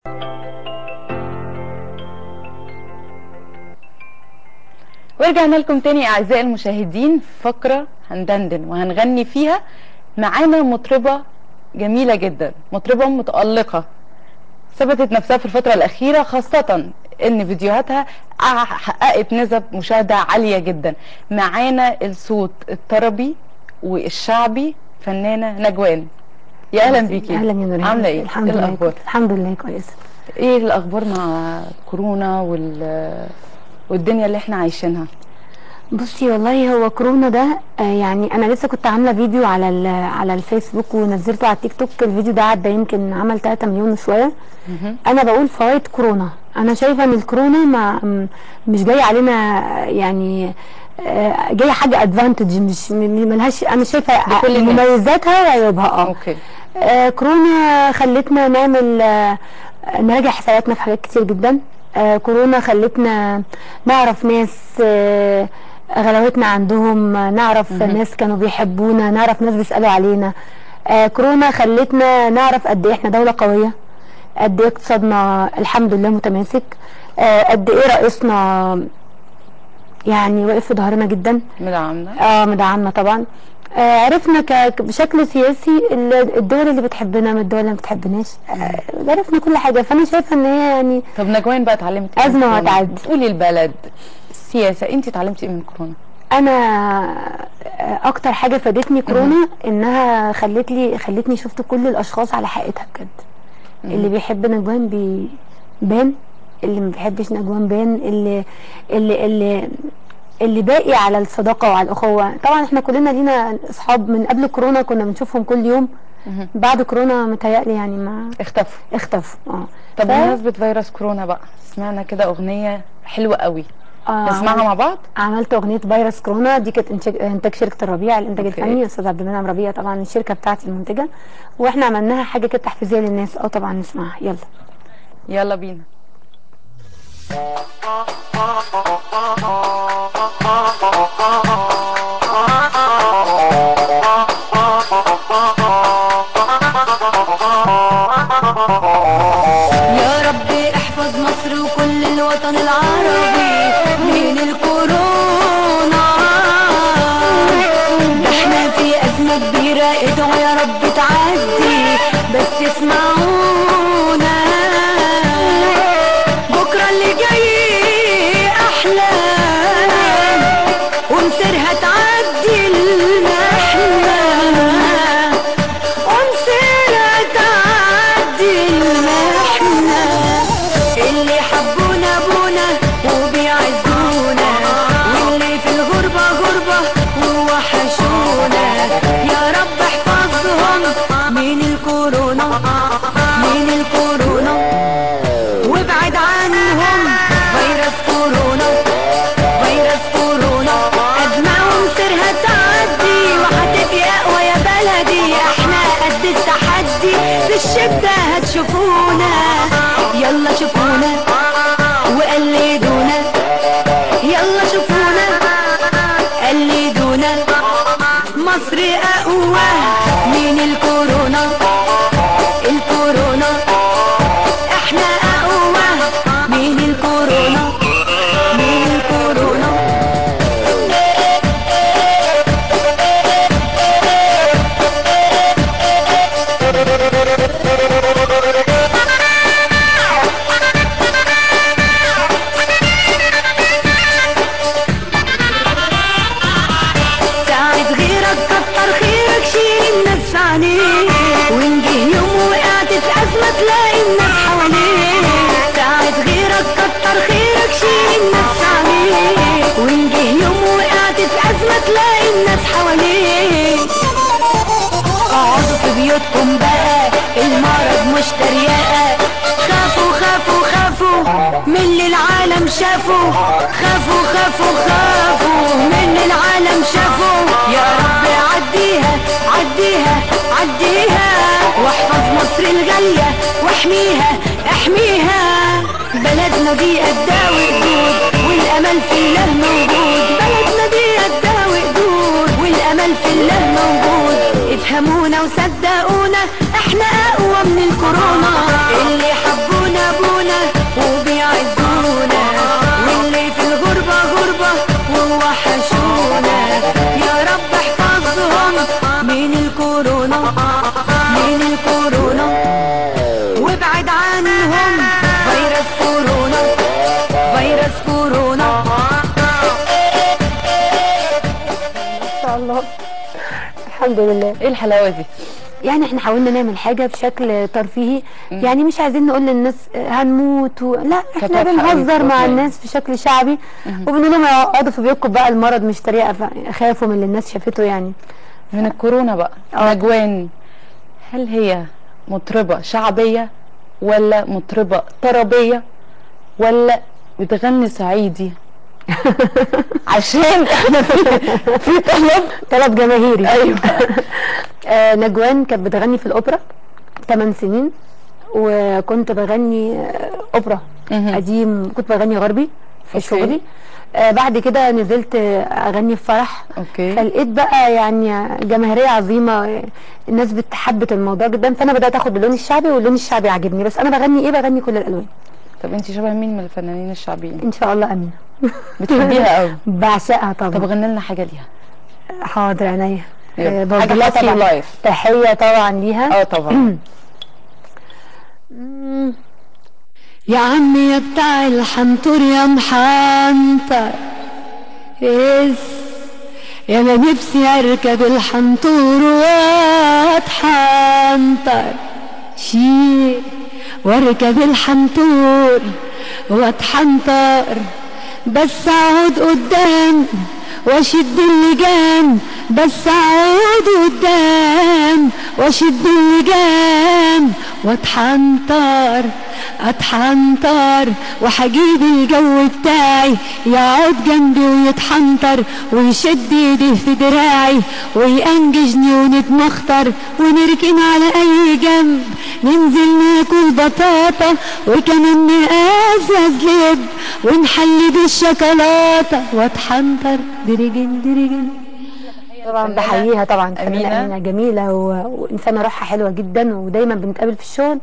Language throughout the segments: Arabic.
ورجعنا لكم تاني اعزائي المشاهدين، فقره هندندن وهنغني فيها. معانا مطربه جميله جدا، مطربه متالقه ثبتت نفسها في الفتره الاخيره، خاصه ان فيديوهاتها حققت نسب مشاهده عاليه جدا. معانا الصوت الطربي والشعبي فنانه نجوان. يا اهلا بيكي. اهلا يا نوران. عامله ايه؟ الحمد لله. الاخبار؟ الحمد لله كويسه. ايه الاخبار مع كورونا والدنيا اللي احنا عايشينها؟ بصي والله هو كورونا ده يعني انا لسه كنت عامله فيديو على الفيسبوك ونزلته على التيك توك. الفيديو ده عدى يمكن عمل 3 مليون وشويه. انا بقول فوائد كورونا. انا شايفه ان الكورونا مش جايه علينا، يعني جايه حاجه ادفانتج، مش ملهاش. انا شايفه مميزاتها وعيوبها. اوكي. كورونا خلتنا نراجع حساباتنا في حاجات كتير جدا. كورونا خلتنا نعرف ناس غلاوتنا عندهم، نعرف ناس كانوا بيحبونا، نعرف ناس بيسألوا علينا. كورونا خلتنا نعرف قد ايه احنا دولة قوية، قد ايه اقتصادنا الحمد لله متماسك، قد ايه رئيسنا يعني واقف في ظهرنا جدا، مدعمنا. مدعمنا طبعا. عرفنا بشكل سياسي الدول اللي بتحبنا من الدول اللي ما بتحبناش. عرفنا كل حاجه. فانا شايفه ان هي يعني طب نجوان بقى اتعلمت ايه؟ ازمه وهتعدي. بتقولي البلد، السياسه، انت اتعلمتي ايه من كورونا؟ انا اكتر حاجه فادتني كورونا انها خلتني شفت كل الاشخاص على حقيقتها بجد. اللي بيحب نجوان بان، اللي ما بيحبش نجوان بان، اللي باقي على الصداقه وعلى الاخوه. طبعا احنا كلنا لينا اصحاب من قبل كورونا كنا بنشوفهم كل يوم. بعد كورونا متهيألي يعني ما اختفوا. طب بمناسبه فيروس كورونا بقى، سمعنا كده اغنيه حلوه قوي، نسمعها مع بعض. عملت اغنيه فيروس كورونا، دي كانت انتاج شركه الربيع، الانتاج الفني استاذ عبد المنعم ربيع، طبعا الشركه بتاعتي المنتجه، واحنا عملناها حاجه كده تحفيزيه للناس. طبعا نسمعها. يلا بينا. يا رب احفظ مصر وكل الوطن العربي من الكورونا. ده احنا في ازمه كبيره، ادعوا يا رب تعدي، بس اسمعونا. بكره اللي جاي احلى، ومصيرها تعدي المحنه، ومصيرها تعدي المحنه. اللي حبونا ابونا وبيعزونا، واللي في الغربه غربه ووحشونا. يا رب احفظهم من الكورونا، من الكورونا، وابعد عنهم فيروس كورونا. فيروس كورونا أزمة ومصيرها تعدي، وهتبقى أقوى يا بلدي. احنا قد التحدي، في الشدة هتشوفونا. يلا شوفونا وقلدونا، يلا شوفونا قلدونا. مصر أقوى من الكورونا. الكورونا احنا أقوى من الكورونا، من الكورونا. ساعد غيرك، كتر خيرك، شيل الناس عليك. وإن جه يوم وقعت في أزمة تلاقي الناس حواليك. ساعد غيرك، كتر خيرك، شيل الناس عليك. وإن جه يوم وقعت في أزمة تلاقي الناس حواليك. اقعدوا في بيوتكم بقى، المرض مش تريقة. خافوا خافوا خافوا من اللي العالم شافوا. خافوا خافوا خافوا من اللي العالم شافوا. يا رب عديها عديها عديها، واحفظ مصر الغالية واحميها احميها. بلدنا دي قدها وقدود، والامل في الله موجود. بلدنا دي قدها وقدود، والامل في الله موجود. افهمونا وصدقونا، احنا اقوى من الكورونا. اللي حبونا ابعد عنهم. فيروس كورونا، فيروس كورونا. ما شاء الله، الحمد لله. ايه الحلاوه دي؟ يعني احنا حاولنا نعمل حاجه بشكل ترفيهي، يعني مش عايزين نقول للناس هنموت لا، احنا بنهزر مع الناس بشكل شعبي، وبنقول لهم اقعدوا في بيوتكم بقى، المرض مش طريقه، خافوا من اللي الناس شافته يعني. من الكورونا بقى، نجوان هل هي مطربه شعبيه ولا مطربه طربيه ولا بتغني صعيدي؟ عشان احنا في طلب جماهيري. ايوه. نجوان كانت بتغني في الاوبرا 8 سنين، وكنت بغني اوبرا قديم، كنت بغني غربي في شغلي. بعد كده نزلت اغني في فرح. فلقيت بقى يعني جماهيريه عظيمه، الناس بتحبت الموضوع جدا، فانا بدات اخد اللون الشعبي، واللون الشعبي عاجبني. بس انا بغني ايه؟ بغني كل الالوان. طب انت شبه مين من الفنانين الشعبيين؟ ان شاء الله امينه. بتحبيها قوي؟ بعشقها طبعا. طب غني لنا حاجه ليها. حاضر عينيا. حاجه حصل لايف. تحيه طبعا ليها. طبعا. يا عمي يا بتاع الحنطور يا محنطر، يا ما نفسي اركب الحنطور واتحنطر، شيل واركب الحنطور واتحنطر، بس اقعد قدام واشد اللجام، بس اقعد قدام واشد اللجام واتحنطر اتحنطر، وحجيب الجو بتاعي يقعد جنبي ويتحنطر، ويشد ايديه في دراعي ويأنججني ونتمخطر، ونركن على اي جنب، ننزل ناكل بطاطا وكمان نقزز لب، ونحلي بالشوكولاته واتحنطر درجن درجن. طبعا بحييها طبعا. أمينة جميله وانسانه روحها حلوه جدا، ودايما بنتقابل في الشغل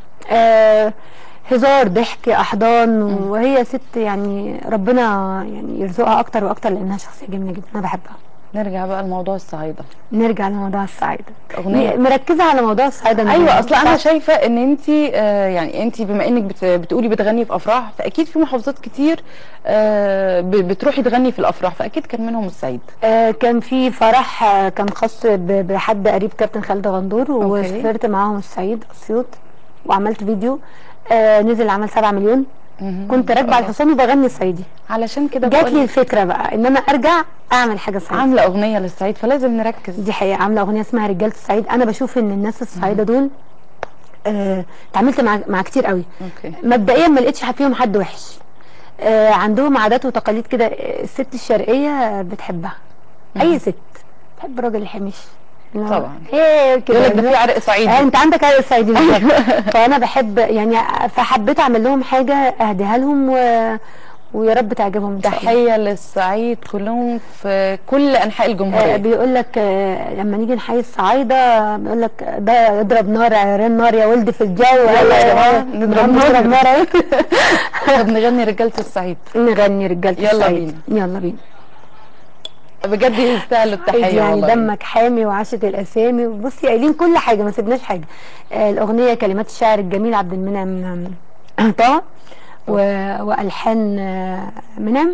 هزار ضحك احضان، وهي ست يعني ربنا يعني يرزقها اكتر واكتر، لانها شخصيه جميله جدا انا بحبها. نرجع بقى لموضوع الصعايده. نرجع لموضوع الصعايده. اغنيه مركزه على موضوع الصعايده. ايوه، اصلا انا شايفه ان انت يعني انت بما انك بتقولي بتغني في افراح، فاكيد في محافظات كتير بتروحي تغني في الافراح، فاكيد كان منهم الصعيد. كان في فرح كان خاص بحد قريب كابتن خالد غندور، وسافرت معاهم الصعيد اسيوط، وعملت فيديو نزل عمل 7 مليون. كنت راكبه على الحصان وبغني الصعيدي. علشان كده جات لي الفكره بقى ان انا ارجع اعمل حاجه صعيدي. عامله اغنيه للصعيد، فلازم نركز. دي حقيقه، عامله اغنيه اسمها رجاله الصعيد. انا بشوف ان الناس الصعيده دول اتعاملت مع كتير قوي. مبدئيا ما لقيتش فيهم حد وحش. عندهم عادات وتقاليد كده الست الشرقيه بتحبها. اي ست تحب الراجل الحمش طبعا. ايه كده، ده في عرق صعيدي. انت عندك عرق صعيدي بالظبط. فانا بحب يعني، فحبيت اعمل لهم حاجه اهديها لهم ويا رب تعجبهم ان شاء الله. تحيه للصعيد كلهم في كل انحاء الجمهوريه. بيقول لك لما نيجي نحيي الصعايده بيقول لك ده اضرب نار عيران نار يا ولد في الجو. يلا يا جماعه نضرب نار. طب نغني رجاله الصعيد. نغني رجاله الصعيد. يلا بينا. بجد يستاهلوا التحيه يعني والله. دمك حامي وعاشت الاسامي، وبصي قايلين كل حاجه، ما سيبناش حاجه. الاغنيه كلمات الشاعر الجميل عبد المنعم طه، والحان منعم،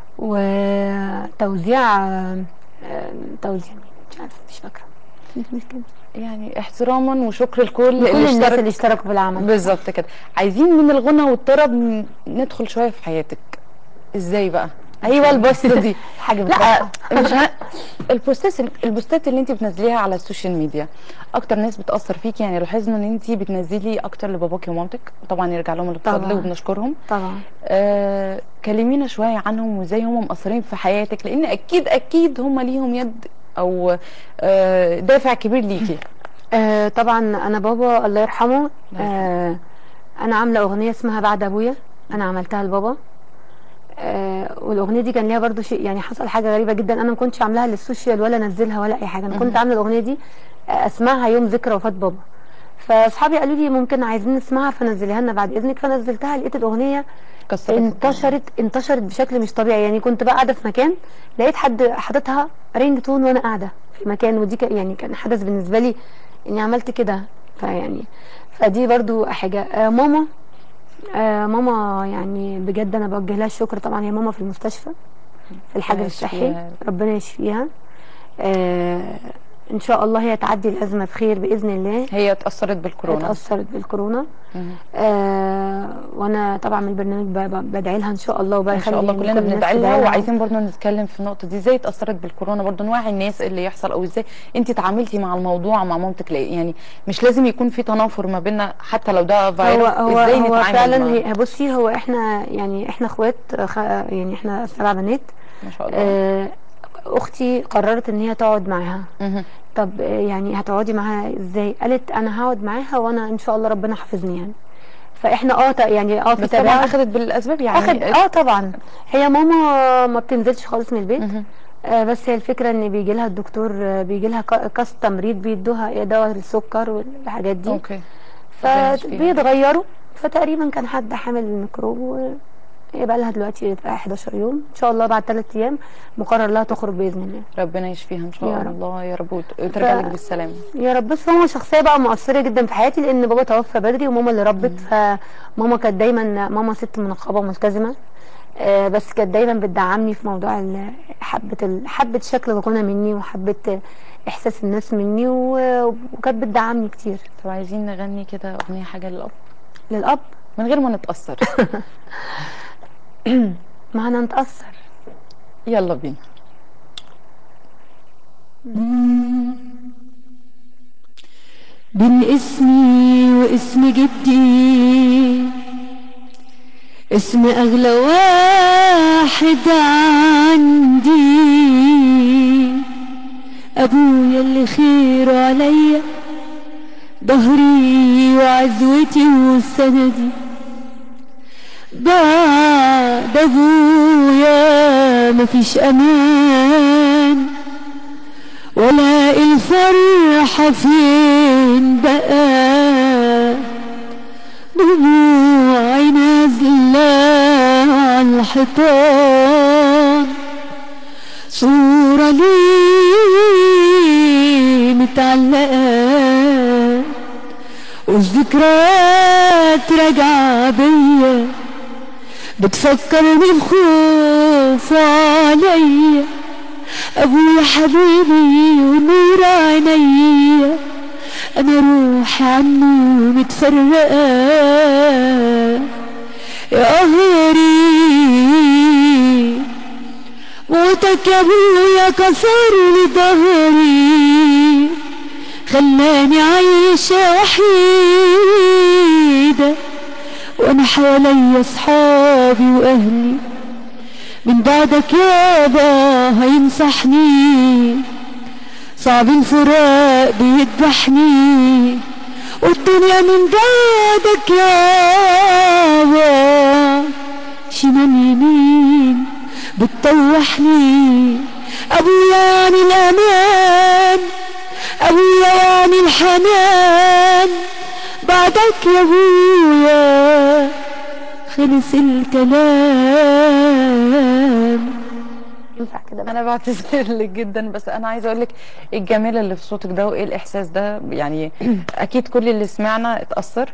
وتوزيع مش عارفه، مش فاكره. يعني احتراما وشكر لكل الناس اللي اشتركوا في العمل. بالظبط كده. عايزين من الغنى والطرب ندخل شويه في حياتك. ازاي بقى؟ ايوه البوست دي حاجه لا مش البوستات اللي انت بتنزليها على السوشيال ميديا، اكتر ناس بتاثر فيكي. يعني لاحظنا ان انت بتنزلي اكتر لباباكي ومامتك، طبعا يرجع لهم الفضل وبنشكرهم طبعا. كلمينا شويه عنهم وازاي هم مأثرين في حياتك، لان اكيد هم ليهم يد او دافع كبير ليكي. طبعا انا بابا الله يرحمه. انا عامله اغنيه اسمها بعد ابويا، انا عملتها لبابا. والاغنيه دي كان ليها برضو شيء، يعني حصل حاجه غريبه جدا، انا ما كنتش عاملاها للسوشيال ولا انزلها ولا اي حاجه. انا كنت عامله الاغنيه دي اسمعها يوم ذكرى وفاه بابا، فاصحابي قالوا لي ممكن عايزين نسمعها فنزليها لنا بعد اذنك، فنزلتها. لقيت الاغنيه انتشرت بشكل مش طبيعي. يعني كنت بقى قاعده في مكان، لقيت حد حاططها رينج تون وانا قاعده في مكان، ودي يعني كان حدث بالنسبه لي اني عملت كده. فيعني فدي برضو حاجه. ماما ماما يعني بجد انا بوجه لها الشكر طبعا. هي ماما في المستشفى في الحجر الصحي، ربنا يشفيها. ان شاء الله هي تعدي الازمه بخير باذن الله. هي اتاثرت بالكورونا. اتاثرت بالكورونا. وانا طبعا من البرنامج بدعي لها ان شاء الله، وبقى ان شاء الله كلنا بندعي لها. وعايزين برضه نتكلم في النقطه دي، ازاي اتاثرت بالكورونا، برضه نوعي الناس اللي يحصل، او ازاي انت تعاملتي مع الموضوع مع مامتك. يعني مش لازم يكون في تنافر ما بيننا حتى لو ده فيروس. ازاي نتعامل معاه؟ فعلا بصي، هو احنا يعني احنا اخوات، يعني احنا 7 بنات ما شاء الله. اختي قررت ان هي تقعد معاها. طب يعني هتقعدي معاها ازاي؟ قالت انا هقعد معاها وانا ان شاء الله ربنا حافظني يعني. فاحنا يعني في بس طبعا اخذت بالاسباب يعني. طبعا هي ماما ما بتنزلش خالص من البيت. بس هي الفكره ان بيجي لها الدكتور، بيجي لها كاس تمريض، بيدوها دواء السكر والحاجات دي. اوكي. فبيتغيروا. فتقريبا كان حد حامل الميكروب، هي بقى لها دلوقتي 11 يوم. ان شاء الله بعد 3 ايام مقرر لها تخرج باذن الله. ربنا يشفيها ان شاء الله يا رب، وترجع لك بالسلامه يا رب. بس ماما شخصيه بقى مؤثره جدا في حياتي، لان بابا توفى بدري وماما اللي ربت. فماما كانت دايما، ماما ست منقبه وملتزمه، بس كانت دايما بتدعمني في موضوع حبه شكل الغنى مني، وحبه احساس الناس مني، وكانت بتدعمني كتير. طب عايزين نغني كده اغنيه حاجه للاب من غير ما نتاثر. ما هنتأثر. يلا بينا. بين اسمي واسم جدي، اسم اغلى واحد عندي، ابويا اللي خيره عليا، ظهري وعزوتي وسندي. بعد ابويا مفيش امان، ولا الفرحة فين بقى، دموعي نازلة على الحيطان، صورة ليه متعلقة، والذكريات راجعة بيا، بتفكرني بخوف عليا. ابويا حبيبي ونور عينيا، انا روحي عنه متفرقه، يا قهري موتك يا ابويا كسر لي ظهري، خلاني عايشه وحيده، وانا حواليا اصحابي واهلي، من بعدك يابا هينصحني، صعب الفراق بيذبحني، والدنيا من بعدك يابا شمال يمين بتطوحني. ابويا يعني الامان، ابويا يعني الحنان، بعدك يا ابويا خلص الكلام. ينفع كده بقى؟ انا بعتذر لك جدا، بس انا عايزه اقول لك ايه الجمال اللي في صوتك ده، وايه الاحساس ده. يعني اكيد كل اللي سمعنا اتاثر.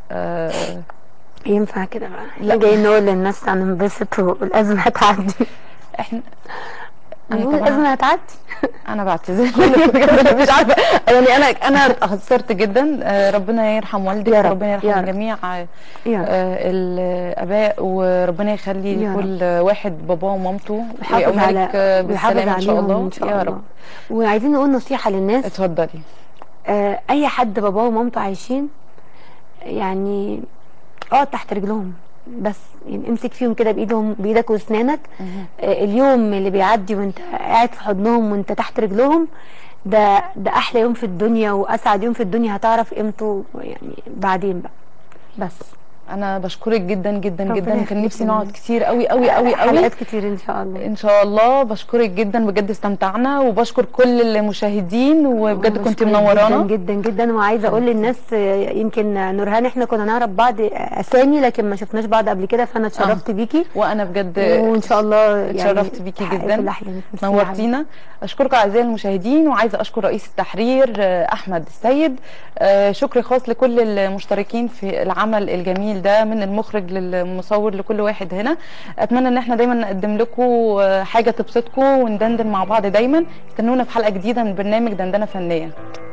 ينفع كده بقى؟ لا جايين نقول للناس هننبسط والازمه هتعدي. احنا الازمه هتعدي. انا بعتذر لك مش عارفه يعني. انا اتاثرت جدا. ربنا يرحم والدك، ربنا يرحم جميع الاباء، وربنا يخلي لكل واحد باباه ومامته، ويقومك بالسلامه ان شاء الله يا رب. وعايزين نقول نصيحه للناس. اتفضلي. اي حد باباه ومامته عايشين يعني اقعد تحت رجلهم، بس يعني امسك فيهم كده بايدك واسنانك. اليوم اللي بيعدي وانت قاعد في حضنهم وانت تحت رجلهم، ده احلى يوم في الدنيا واسعد يوم في الدنيا. هتعرف قيمته يعني بعدين بقى. بس انا بشكرك جدا جدا ربنا جدا، كان يخليك نفسي يا نقعد نور. كتير قوي قوي قوي قوي حلقات كتير ان شاء الله. ان شاء الله. بشكرك جدا بجد، استمتعنا، وبشكر كل المشاهدين، وبجد كنت بشكرك منورانا جدا جدا جدا. وعايزه اقول للناس يمكن نورهان احنا كنا نعرف بعض اسامي لكن ما شفناش بعض قبل كده، فانا اتشرفت بيكي، وانا بجد وان شاء الله يعني اتشرفت بيكي جدا، في الأحلام. نورتينا. اشكركم اعزائي المشاهدين، وعايزه اشكر رئيس التحرير احمد السيد. شكر خاص لكل المشتركين في العمل الجميل ده، من المخرج للمصور لكل واحد هنا. اتمنى ان احنا دايما نقدم لكم حاجه تبسطكم وندندن مع بعض دايما. استنونا في حلقه جديده من برنامج دندنه فنيه.